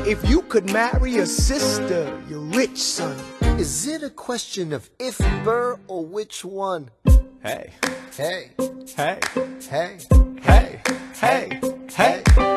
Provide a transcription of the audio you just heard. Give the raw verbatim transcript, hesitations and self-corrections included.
If you could marry a sister, you're rich, son. Is it a question of if, Burr, or which one? Hey, Hey, hey, hey, hey, hey, hey.